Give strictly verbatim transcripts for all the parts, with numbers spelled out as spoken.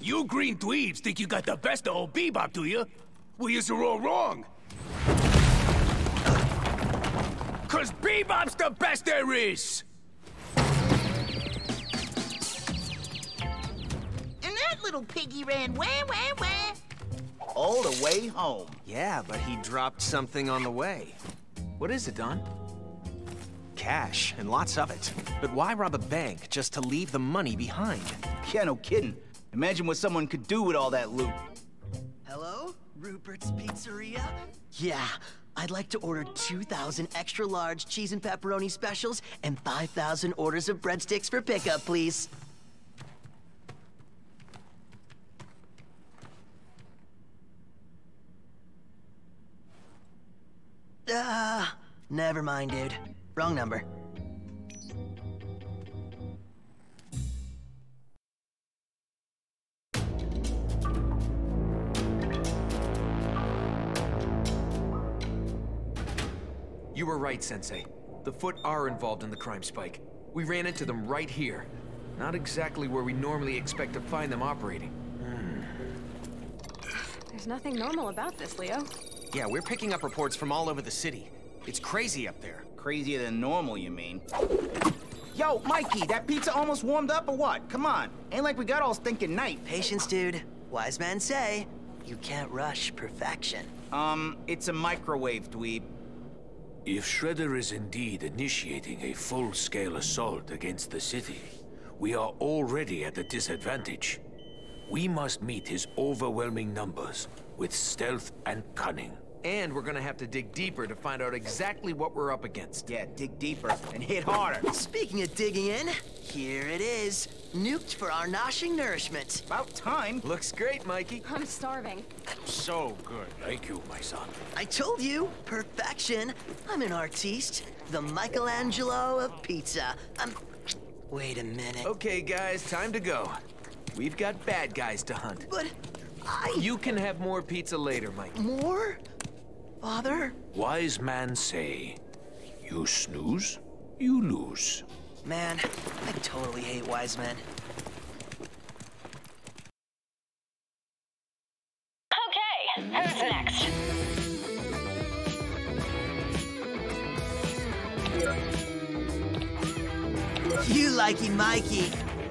You green dweebs think you got the best of old Bebop, do you? Well, you're all wrong. Cause Bebop's the best there is! And that little piggy ran wah, wah, wah. All the way home. Yeah, but he dropped something on the way. What is it, Don? Cash, and lots of it. But why rob a bank just to leave the money behind? Yeah, no kidding. Imagine what someone could do with all that loot. Hello? Rupert's Pizzeria? Yeah, I'd like to order two thousand extra large cheese and pepperoni specials and five thousand orders of breadsticks for pickup, please. Ah, uh, never mind, dude. Wrong number. You were right, Sensei. The Foot are involved in the crime spike. We ran into them right here. Not exactly where we normally expect to find them operating. Hmm. There's nothing normal about this, Leo. Yeah, we're picking up reports from all over the city. It's crazy up there. Crazier than normal, you mean? Yo, Mikey, that pizza almost warmed up or what? Come on. Ain't like we got all stinking night. Patience, dude. Wise men say, you can't rush perfection. Um, it's a microwave, dweeb. If Shredder is indeed initiating a full-scale assault against the city, we are already at a disadvantage. We must meet his overwhelming numbers with stealth and cunning. And we're gonna have to dig deeper to find out exactly what we're up against. Yeah, dig deeper and hit harder. Speaking of digging in, here it is. Nuked for our noshing nourishment. About time. Looks great, Mikey. I'm starving. So good. Thank you, my son. I told you, perfection. I'm an artiste, the Michelangelo of pizza. I'm... Wait a minute. Okay, guys, time to go. We've got bad guys to hunt. But I... You can have more pizza later, Mikey. More? Father? Wise man say, you snooze, you lose. Man, I totally hate wise men. Okay, who's next? You likey Mikey.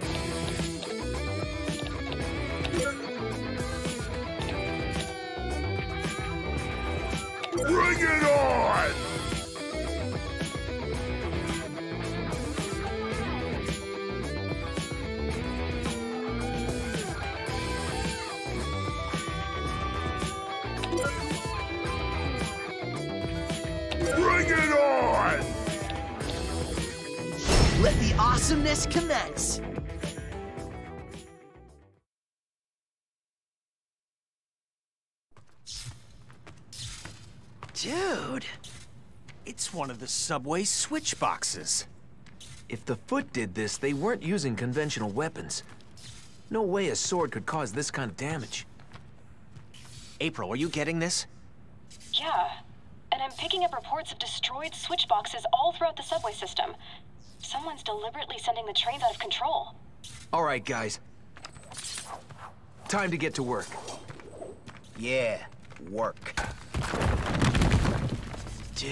Bring it on! Bring it on! Let the awesomeness commence. Dude, It's one of the subway switch boxes. If the Foot did this, they weren't using conventional weapons. No way a sword could cause this kind of damage. April, are you getting this? Yeah, and I'm picking up reports of destroyed switch boxes all throughout the subway system. Someone's deliberately sending the trains out of control. All right, guys. Time to get to work. Yeah, work. dude.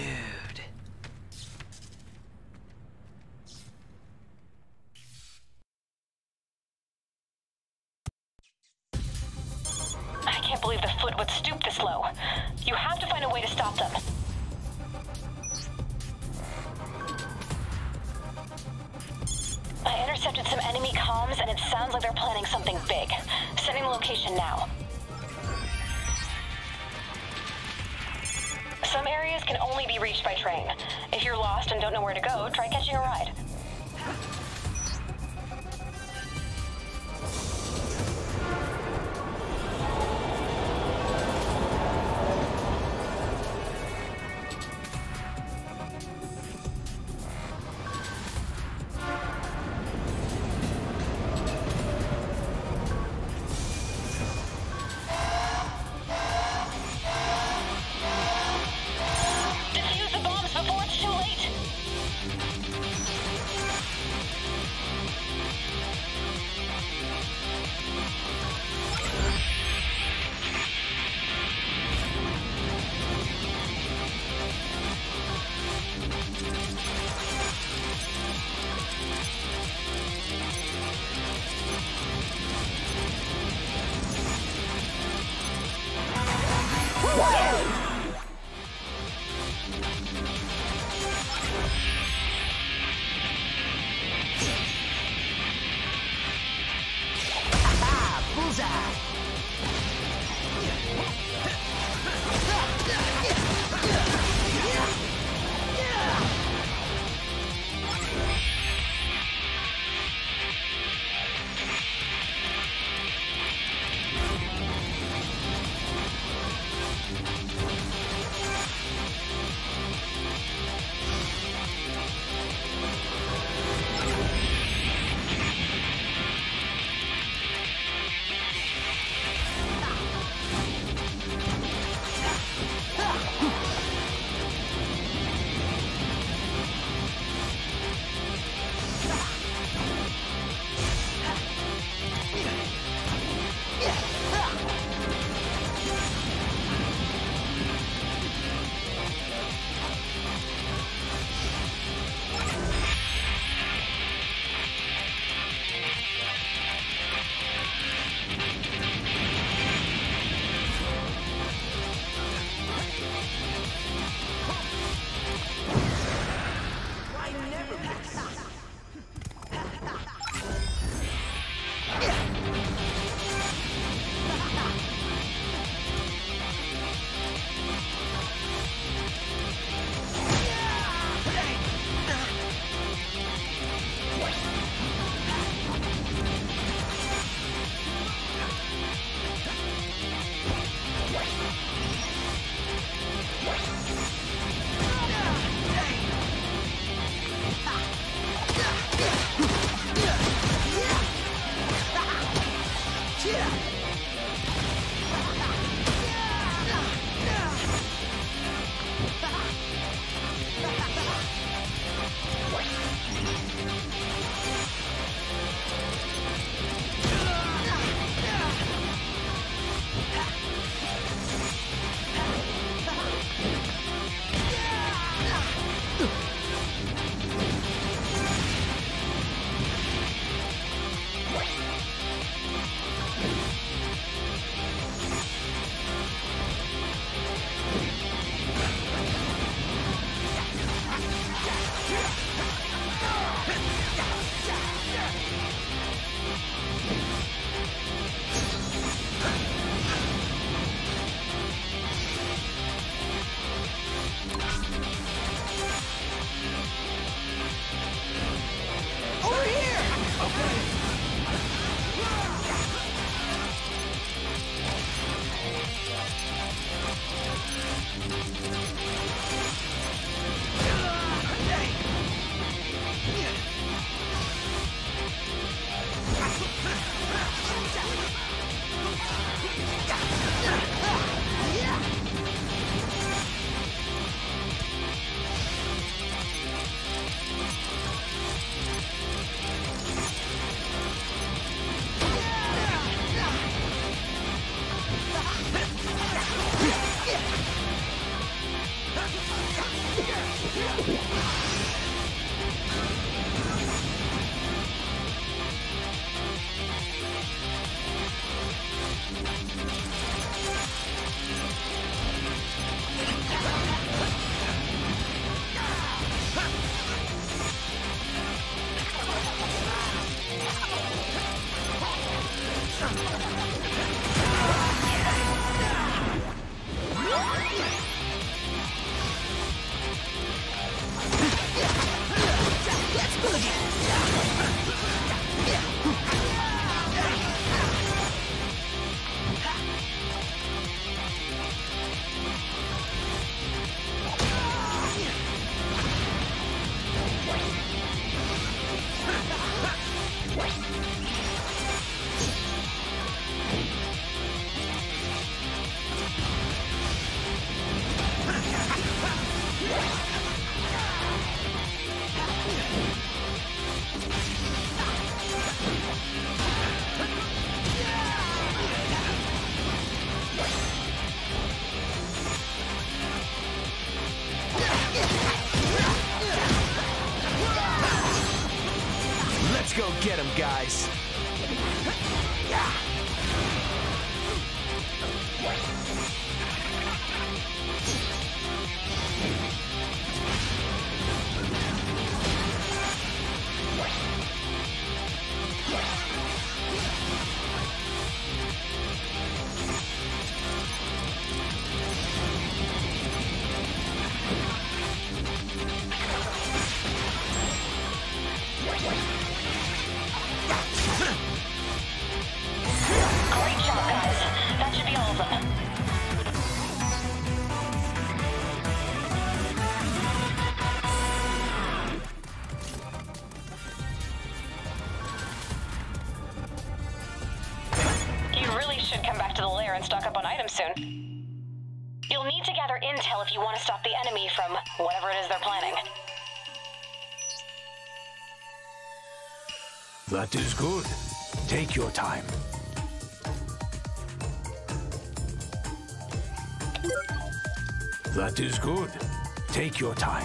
I can't believe the Foot would stoop this low. You have to find a way to stop them. I intercepted some enemy comms, and it sounds like they're planning something big. Sending the location now. Some areas can only be reached by train. If you're lost and don't know where to go, try catching a ride. Let's go get him, guys. Great job, guys. That should be all of them. You really should come back to the lair and stock up on items soon. You'll need to gather intel if you want to stop the enemy from whatever it is they're planning. That is good. Take your time. That is good. Take your time.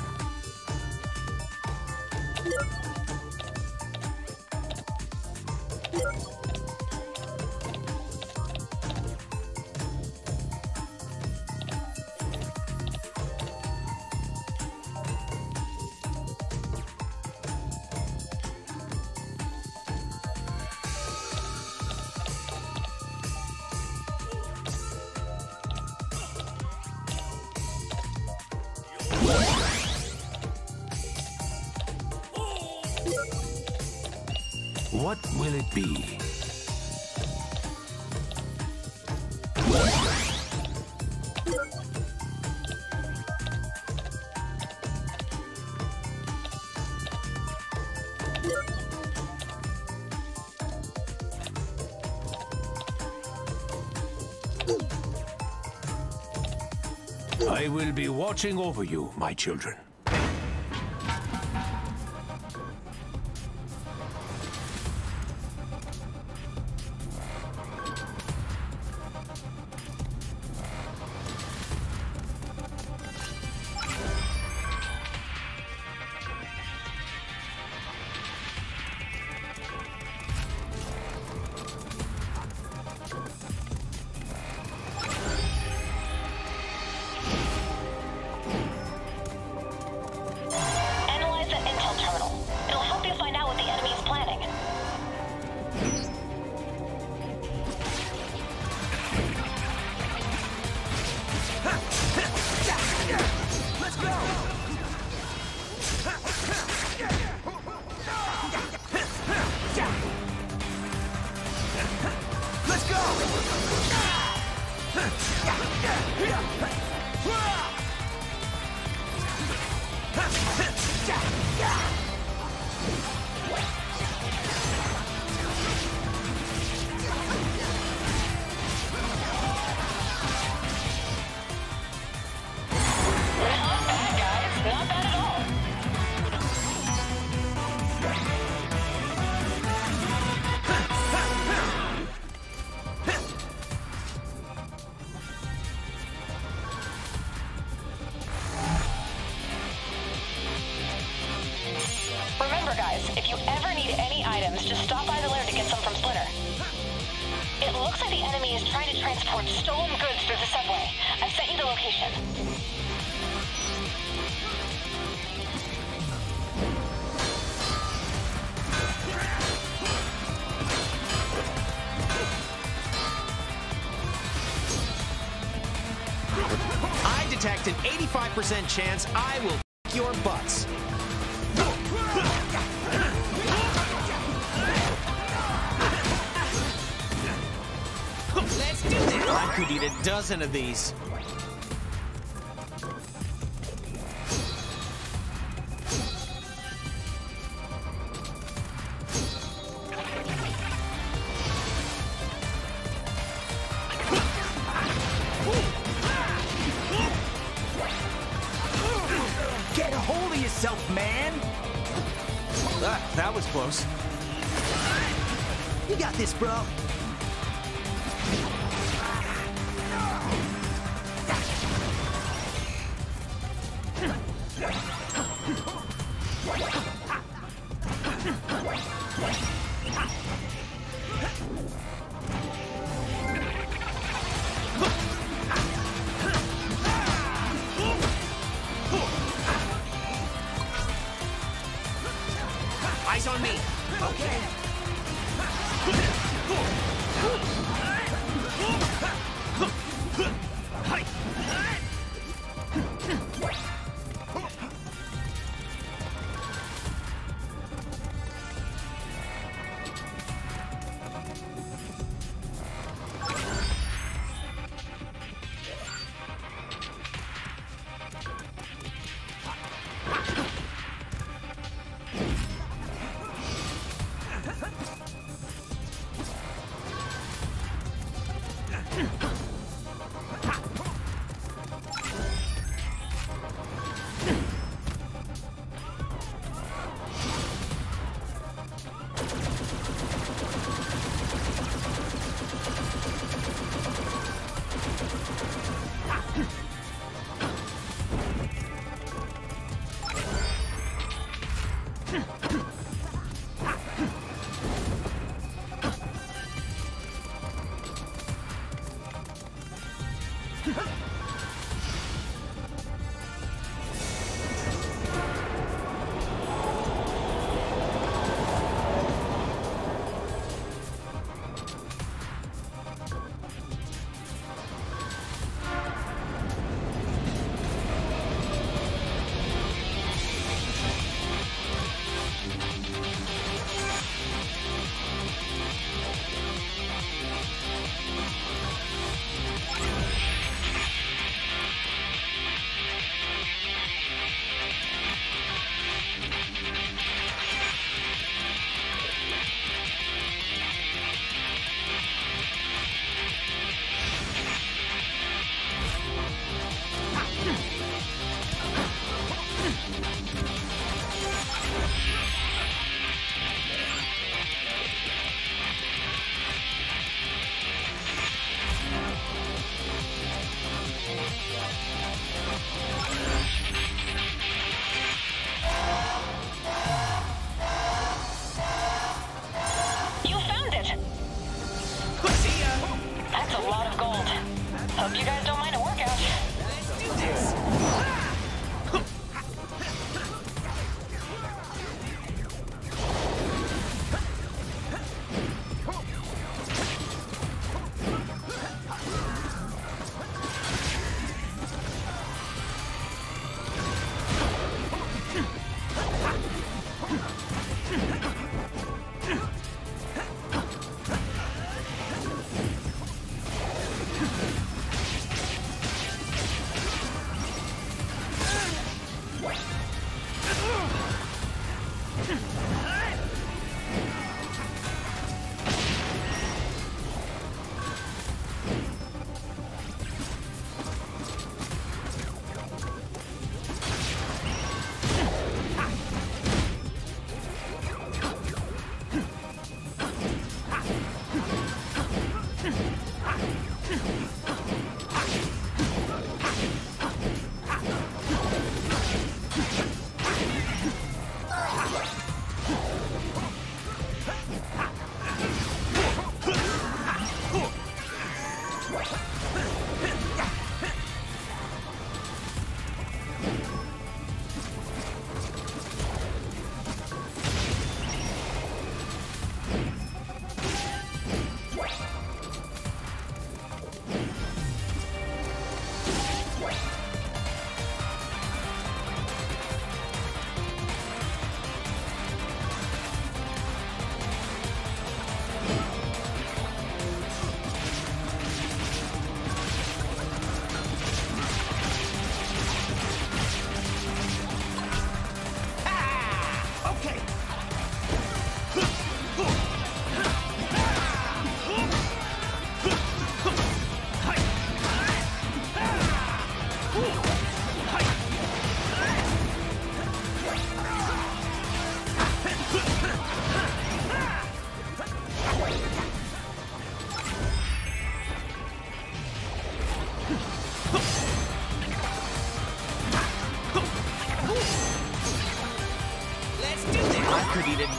What will it be? I will be watching over you, my children. Analyze the intel terminal. It'll help you find out what the enemy is planning. Let's go! Let's Not bad, guys. Not bad at all. Remember, guys, if you ever need any items, just stop by the lair to get some from Splinter. It looks like the enemy is trying to transport stolen goods through the subway. I've sent you the location. least an eighty-five percent chance I will f your butts. Let's do this! I could eat a dozen of these. Get a hold of yourself, man! Ah, that was close. You got this, bro. Eyes on me. Okay. Hope you guys don't mind a workout. Let's do this.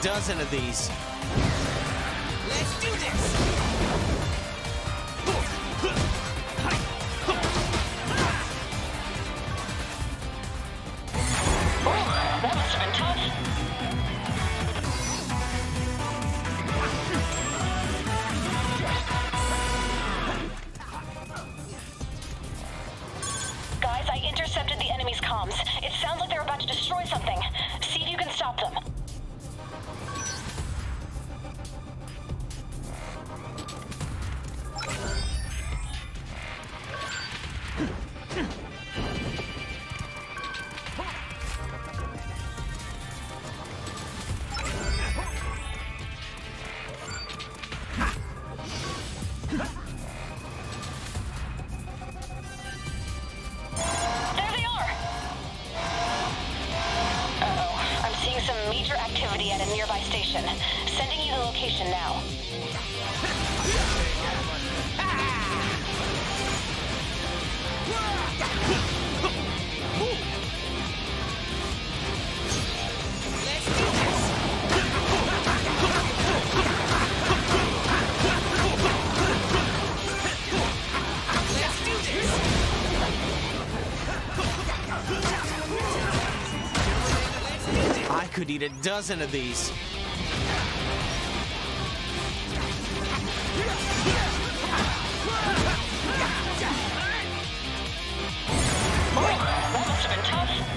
dozen of these. Let's do this! That must have been tough. Guys, I intercepted the enemy's comms. It sounds like they're about to destroy something. See if you can stop them. Activity at a nearby station. Sending you the location now. I could eat a dozen of these. That must have been tough.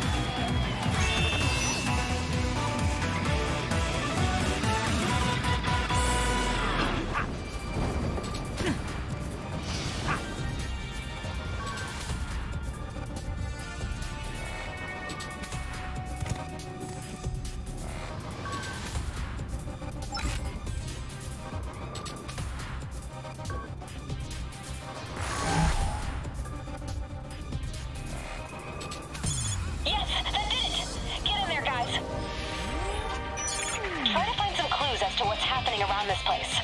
Try to find some clues as to what's happening around this place.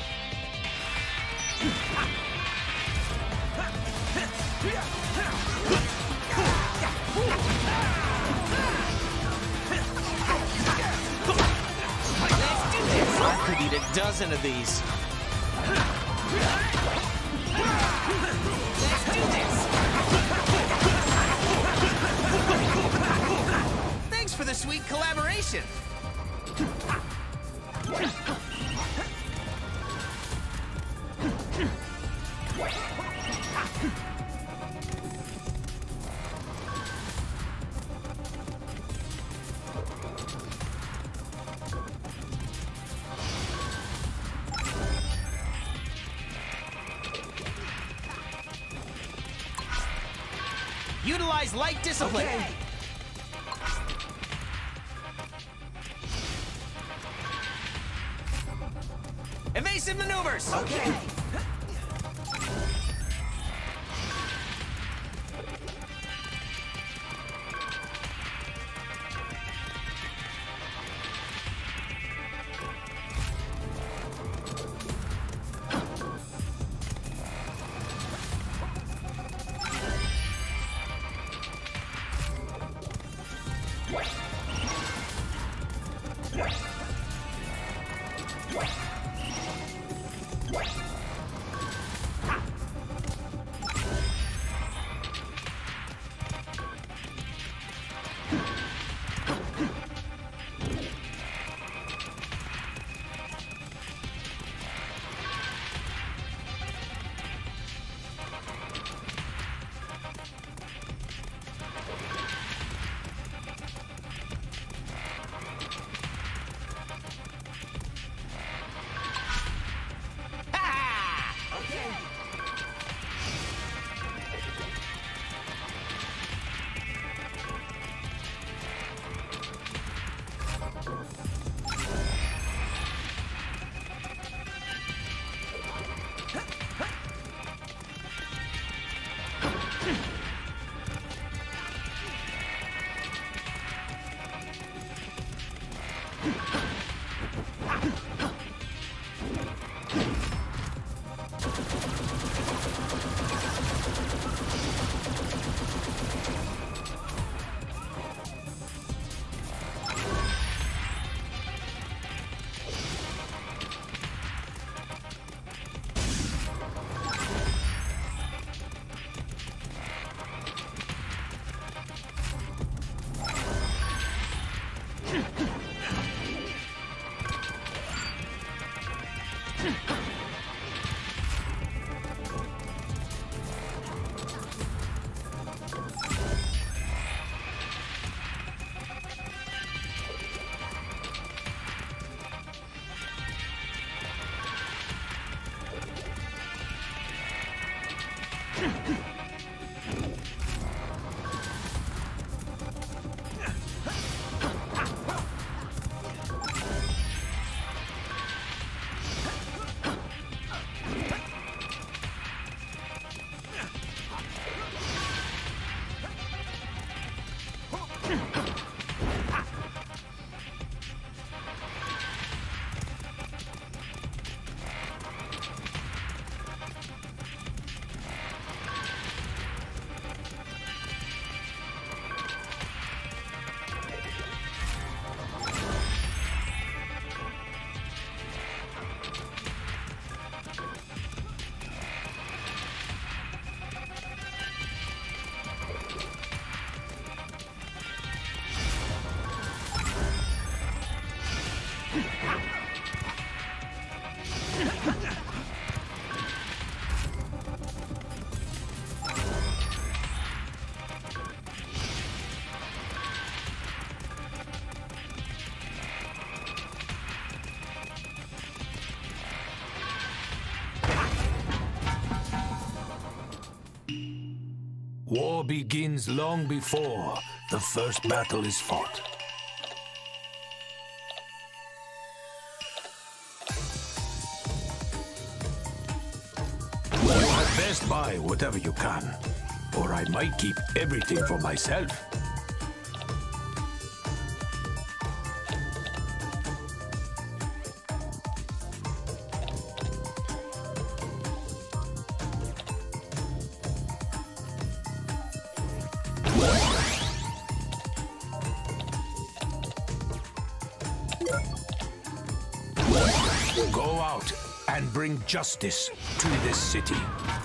I could eat a dozen of these. Let's do this! Thanks for the sweet collaboration! Utilize light discipline. Okay. Evasive maneuvers. Okay. War begins long before the first battle is fought. You had best buy whatever you can, or I might keep everything for myself. Go out and bring justice to this city.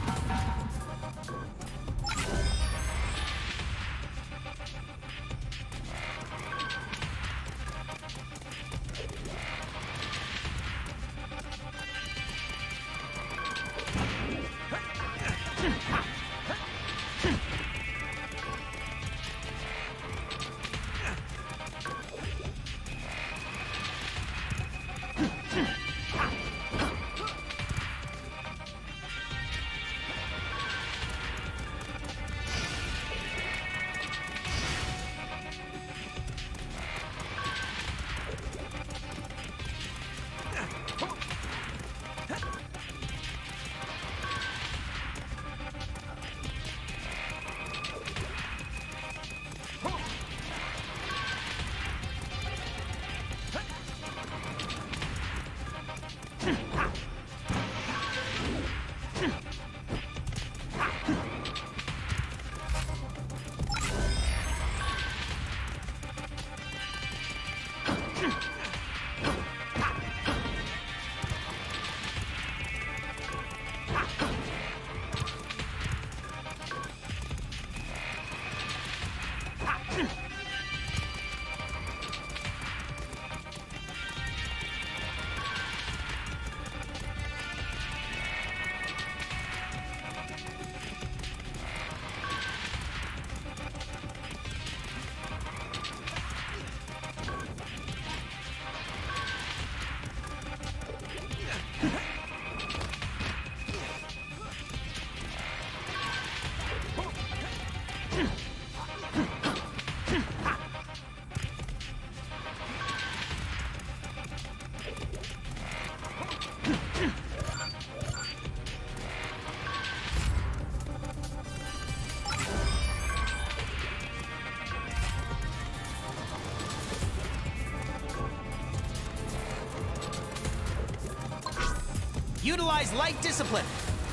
Utilize light discipline.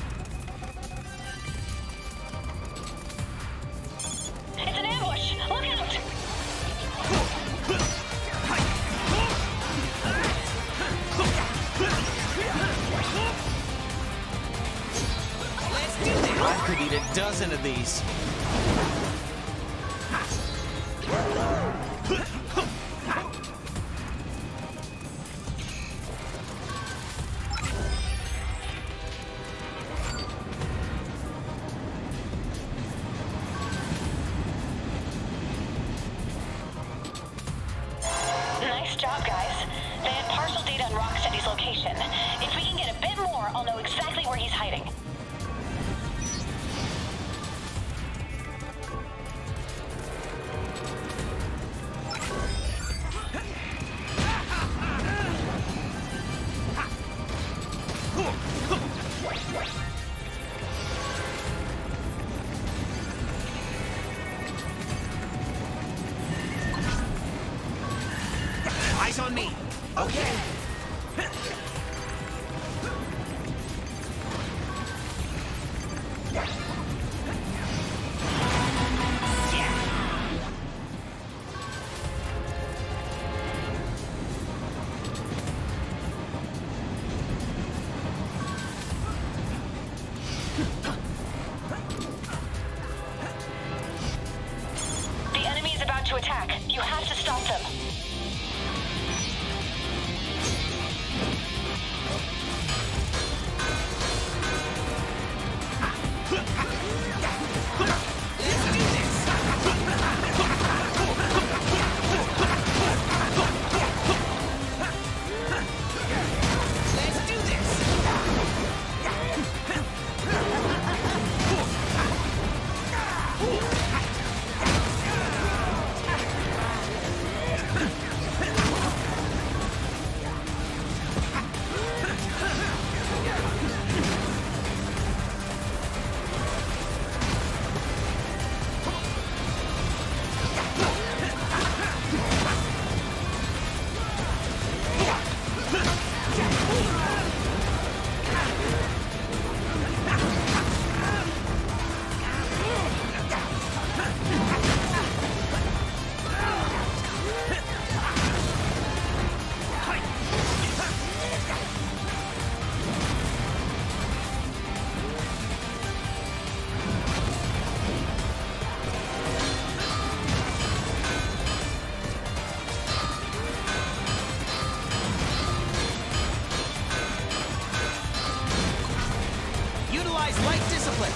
It's an ambush! Look out! Let's do this! I could eat a dozen of these. Okay. The enemy is about to attack. You have to stop them. Utilize light discipline.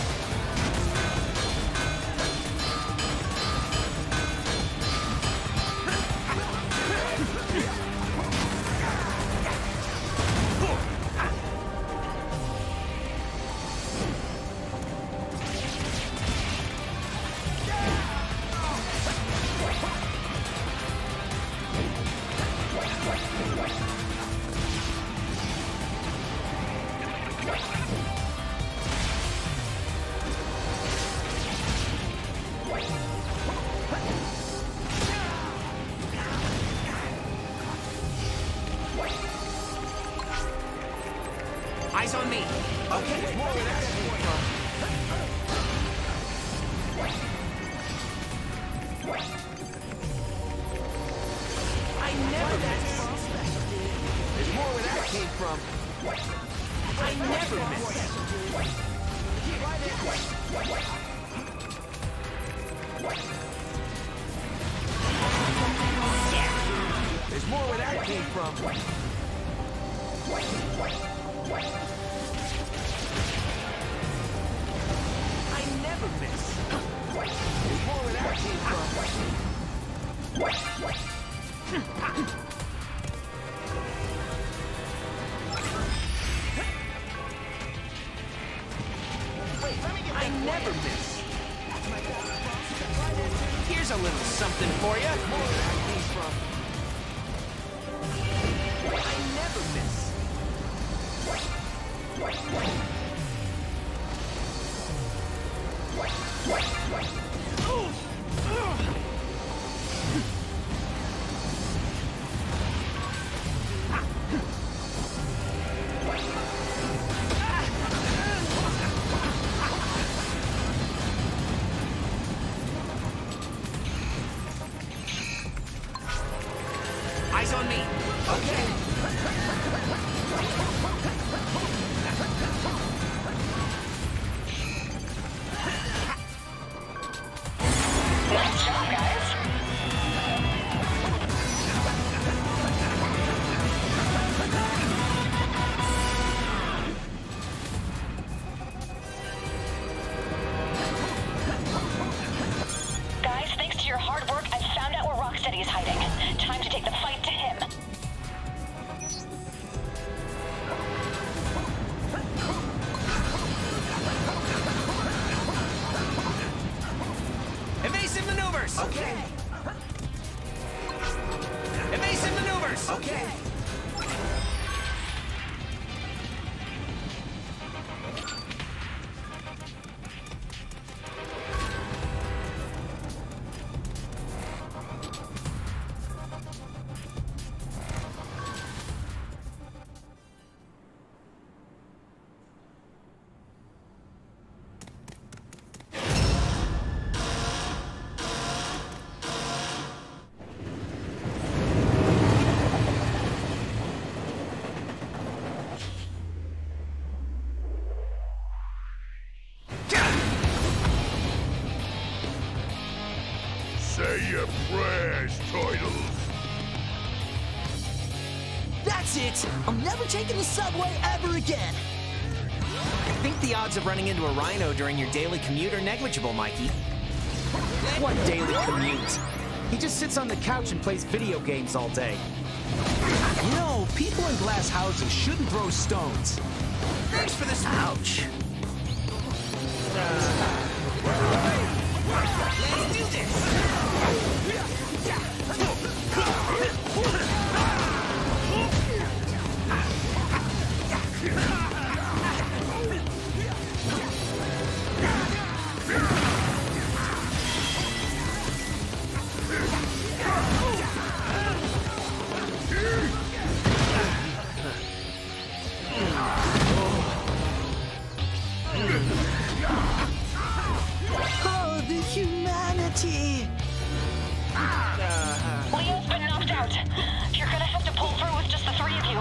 Eyes on me. Okay. More where that came from. I never miss. There's more where that came from. I never miss. There's more where that came from. I never miss. There's more where that came from. Wait, let me get I never miss. Here's a little something for you. More where that came from. I never miss. Eyes on me. Okay. your prayers, turtles. That's it! I'm never taking the subway ever again! I think the odds of running into a rhino during your daily commute are negligible, Mikey. What daily commute? He just sits on the couch and plays video games all day. You know, people in glass houses shouldn't throw stones. Thanks for this. Ouch. Let's do this! Oh, the humanity! Leo's been knocked out. You're gonna have to pull through with just the three of you.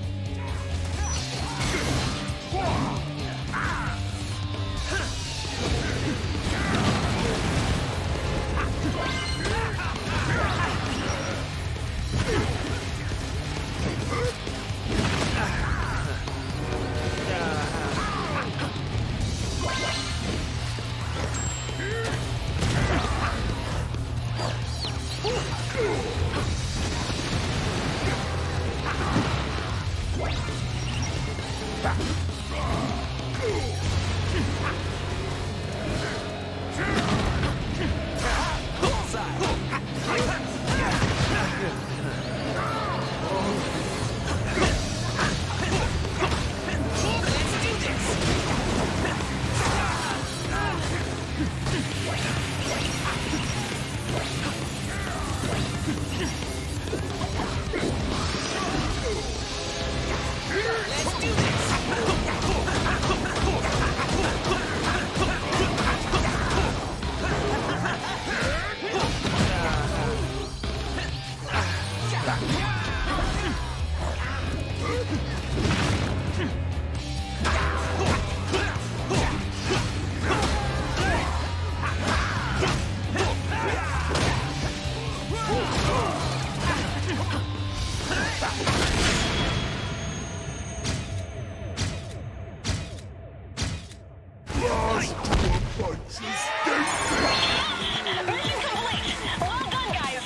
Mission complete! Well done, guys!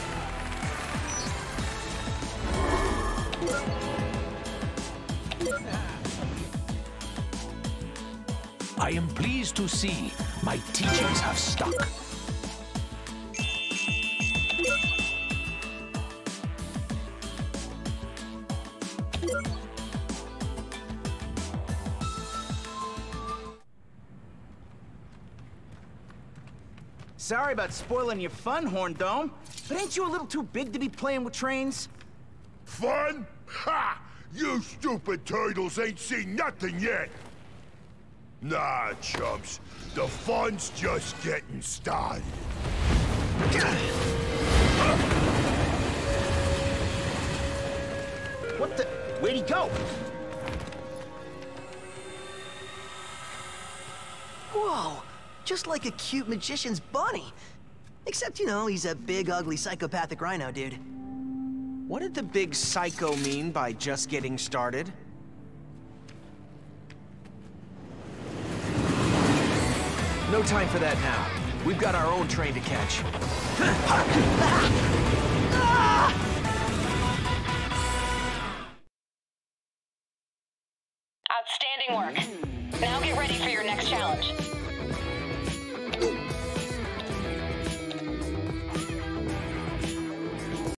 I am pleased to see my teachings have stuck. Sorry about spoiling your fun, Horn Dome, but ain't you a little too big to be playing with trains? Fun? Ha! You stupid turtles ain't seen nothing yet. Nah, chumps. The fun's just getting started. What the? Where'd he go? Whoa! Just like a cute magician's bunny. Except, you know, he's a big, ugly, psychopathic rhino, dude. What did the big psycho mean by just getting started? No time for that now. We've got our own train to catch. Outstanding work. Now get ready for your next challenge.